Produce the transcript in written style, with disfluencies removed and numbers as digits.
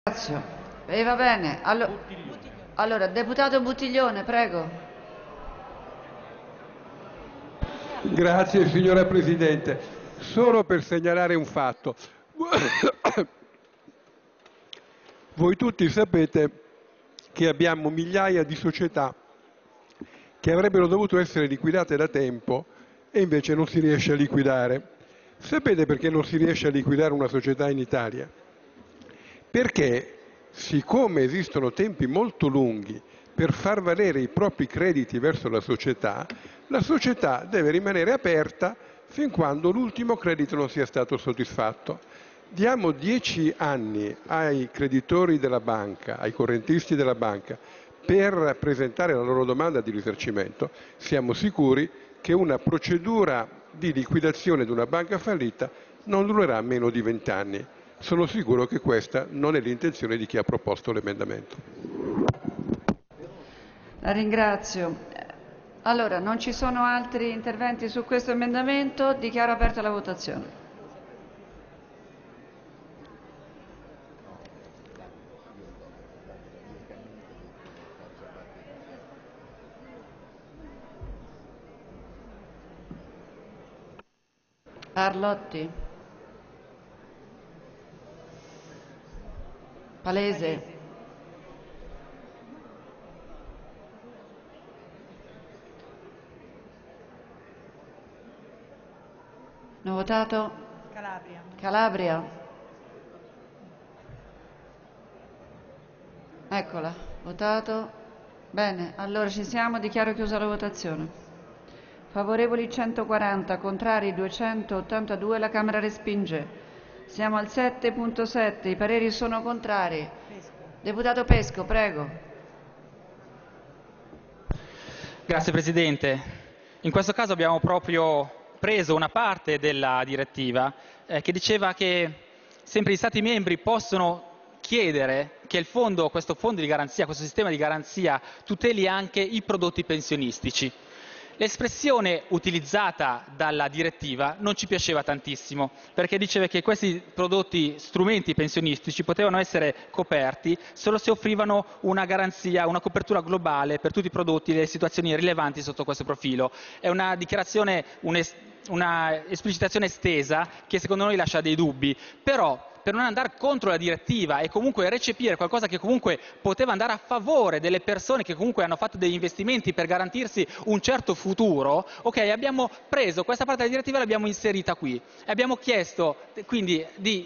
Ringrazio. E va bene. Allora, deputato Buttiglione, prego. Grazie signora Presidente. Solo per segnalare un fatto. Voi tutti sapete che abbiamo migliaia di società che avrebbero dovuto essere liquidate da tempo e invece non si riesce a liquidare. Sapete perché non si riesce a liquidare una società in Italia? Perché, siccome esistono tempi molto lunghi per far valere i propri crediti verso la società deve rimanere aperta fin quando l'ultimo credito non sia stato soddisfatto. Diamo 10 anni ai creditori della banca, ai correntisti della banca, per presentare la loro domanda di risarcimento, siamo sicuri che una procedura di liquidazione di una banca fallita non durerà meno di 20 anni. Sono sicuro che questa non è l'intenzione di chi ha proposto l'emendamento. La ringrazio. Allora, non ci sono altri interventi su questo emendamento. Dichiaro aperta la votazione. Arlotti. Palese. Non votato? Calabria. Calabria. Eccola, votato. Bene, allora ci siamo, dichiaro chiusa la votazione. Favorevoli 140, contrari 282, la Camera respinge. Siamo al 7.7, i pareri sono contrari. Deputato Pesco, prego. Grazie Presidente. In questo caso abbiamo proprio preso una parte della direttiva che diceva che sempre gli Stati membri possono chiedere che questo fondo di garanzia, questo sistema di garanzia tuteli anche i prodotti pensionistici. L'espressione utilizzata dalla direttiva non ci piaceva tantissimo, perché diceva che questi prodotti, strumenti pensionistici, potevano essere coperti solo se offrivano una garanzia, una copertura globale per tutti i prodotti e le situazioni rilevanti sotto questo profilo. È una dichiarazione, una esplicitazione estesa che secondo noi lascia dei dubbi, però per non andare contro la direttiva e comunque recepire qualcosa che comunque poteva andare a favore delle persone che comunque hanno fatto degli investimenti per garantirsi un certo futuro, ok, abbiamo preso questa parte della direttiva e l'abbiamo inserita qui e abbiamo chiesto quindi di